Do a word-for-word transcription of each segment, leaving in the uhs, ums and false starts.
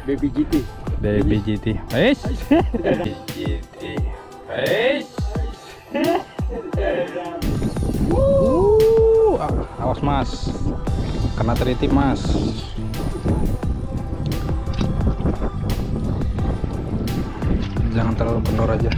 Baby G T. Baby G T. Wes. Baby G T. Wes. Uh, awas Mas. Kena teritip Mas. Jangan terlalu kendor aja.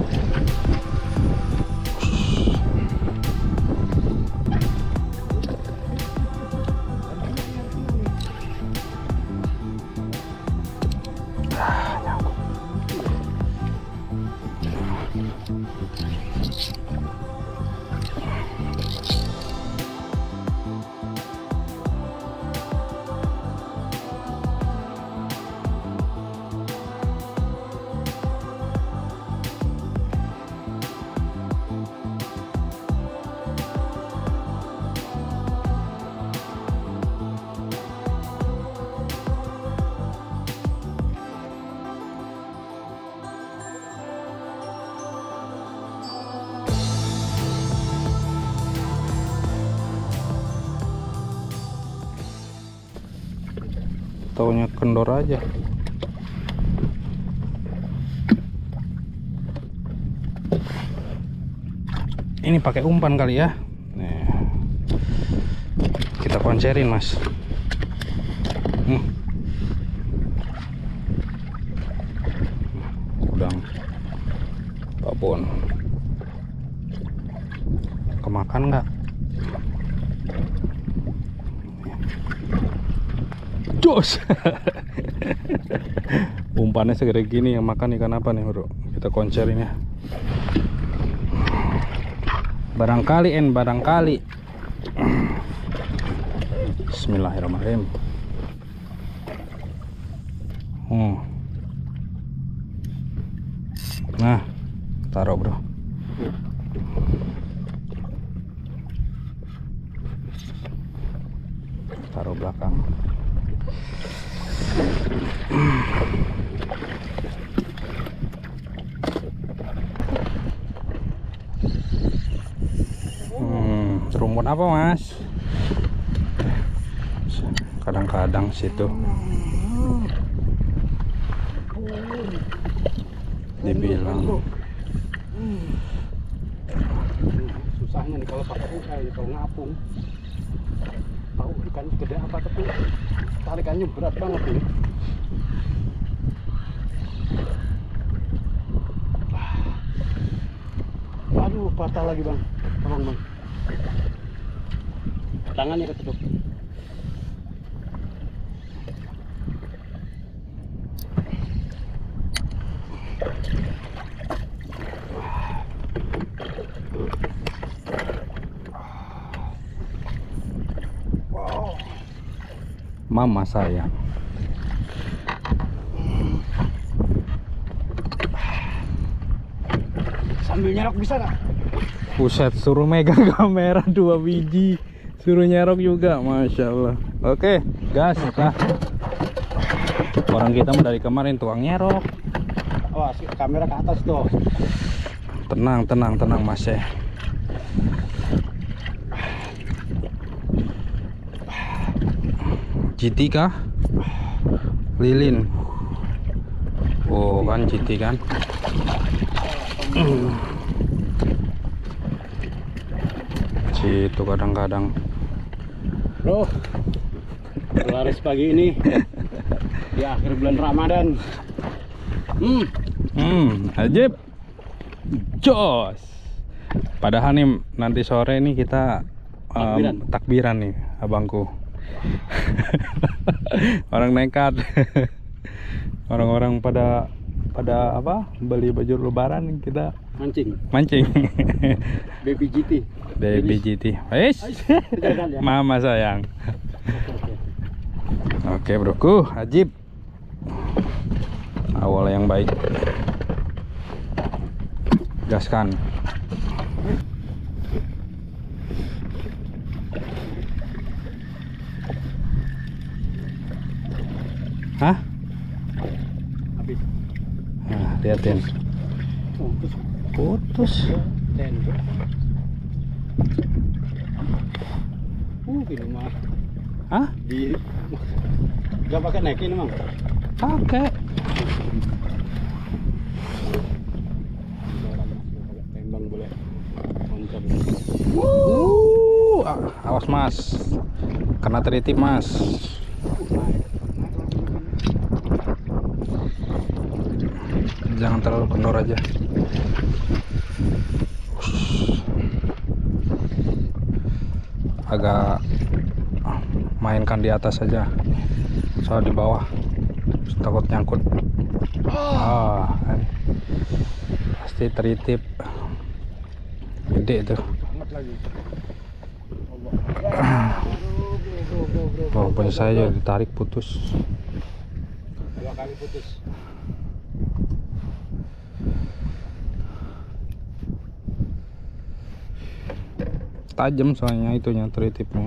Taunya kendor aja. Ini pakai umpan kali ya. Nih. Kita koncerin Mas. Hmm. Udang babon. Kemakan nggak? Jos. Umpannya segede gini, yang makan ikan apa nih bro? Kita koncerin ya. Barangkali en barangkali. Bismillahirrahmanirrahim. Hmm. Nah, taruh bro. Taruh belakang. Hmm, rumput apa Mas? Kadang-kadang situ dibilang Susahnya nih kalau pakai ikan, kalau ngapung. Tahu ikan gede apa tapi tarikannya berat banget ini. Aduh, patah lagi bang. Tolong bang. Tangannya ketutup. Wow. Mama sayang. Sambil nyerok bisa nggak? Buset, suruh megang kamera dua biji, suruh nyerok juga, masya Allah. Oke, gas lah. Orang kita mah dari kemarin tuang nyerok. Oh, kamera ke atas tuh. Tenang, tenang, tenang Mas ya. G T kah? Lilin. Oh kan G T kan. Situ kadang-kadang. Bro, laris pagi ini di akhir bulan Ramadan. Hmm, Hmm, ajib. Jos. Padahal nih nanti sore nih kita um, Takbiran. takbiran nih abangku. Orang nekat. Orang-orang pada pada apa? Beli baju lebaran, kita mancing. mancing. Baby G T. Baby G T. Wes. Jangan ya. Mama sayang. Oke, broku, ajib. Awal yang baik. Gaskan. Hah? Habis. Nah, liatin. Putus. Putus. Tender. Uh, ini mah. Hah? Di. Gak pakai naik ini mang. pakai. Tembang boleh. Moncong. Uh, awas mas, kena teritip mas. Jangan terlalu kendor aja. Agak mainkan di atas saja, soal di bawah takut nyangkut. Ah, pasti teritip gede itu. Oh, punya saya ditarik putus. Dua kali putus. Tajam soalnya itunya teritipnya.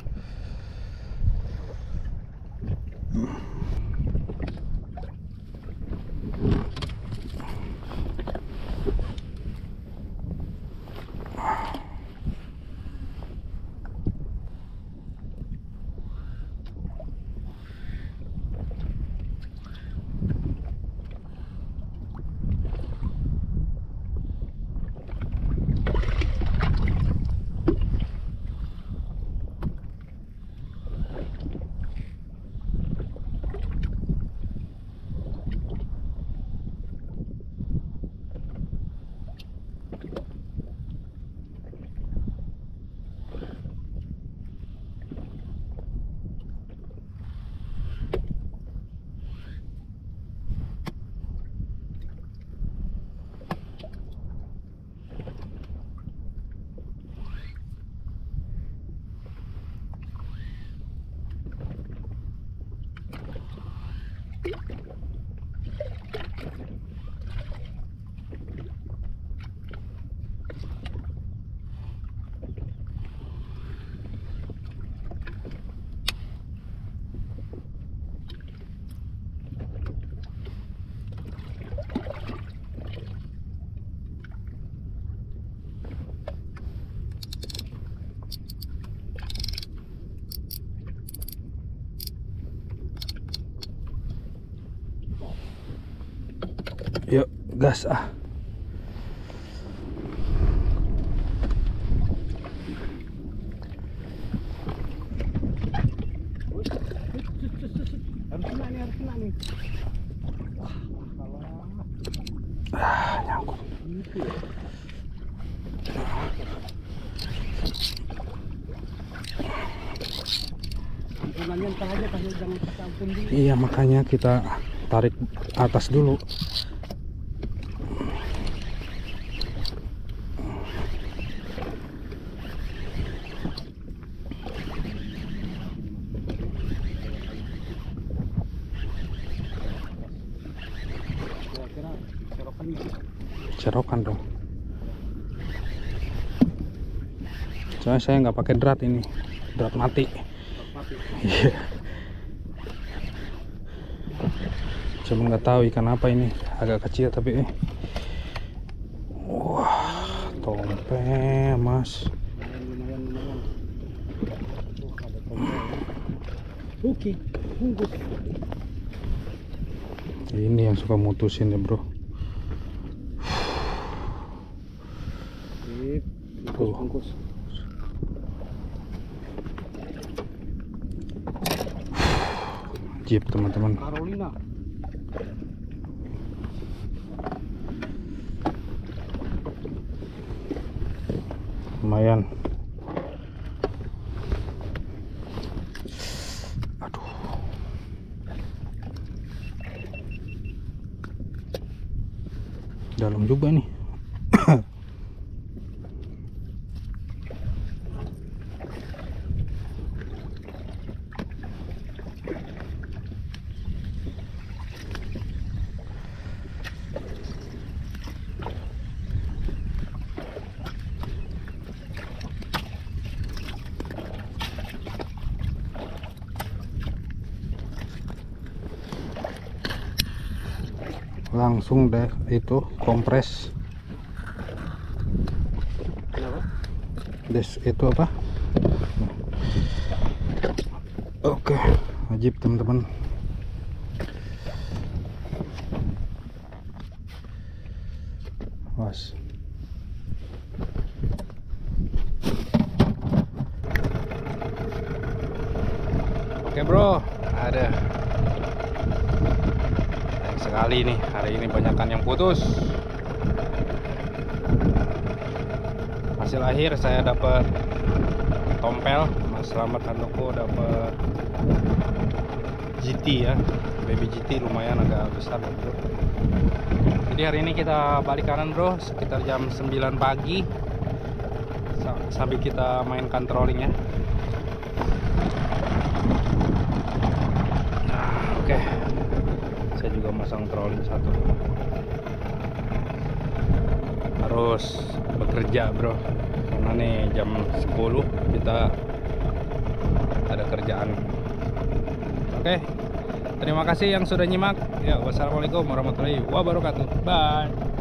Yuk gas ah. Harus kena nih, harus kena nih. Ah, nyangkut. Gitu ya. Ampunannya ntar aja, kasih jangan pakai ampun dulu. Iya, makanya kita tarik atas dulu. Kira-kira serokannya. Serokan dong. Soalnya saya nggak pakai drat ini, drat mati. Iya. Cuma nggak tahu ikan apa ini, agak kecil tapi eh. Wah, tompe mas. Lumayan, lumayan, lumayan. Oh, ada tompe. Oke, bungkus. Ini yang suka mutusin ya bro. Sip, bungkus, bungkus. Jeep teman-teman. Carolina. Lumayan. Aduh. Dalam juga nih. Langsung deh itu kompres. Kenapa? Des itu apa? Oke, wajib teman-teman. bro, ada sayang sekali nih hari ini banyakan yang putus. Hasil akhir saya dapat tompel, Mas Slamet Handoko dapat G T ya, baby G T lumayan agak besar ya bro. Jadi hari ini kita balik kanan bro, sekitar jam sembilan pagi sambil kita mainkan trolling ya. Nah, oke, okay. Saya juga masang trolling satu. Harus bekerja bro, karena nih jam sepuluh kita ada kerjaan. Oke, okay. Terima kasih yang sudah nyimak ya. Wassalamualaikum warahmatullahi wabarakatuh. Bye.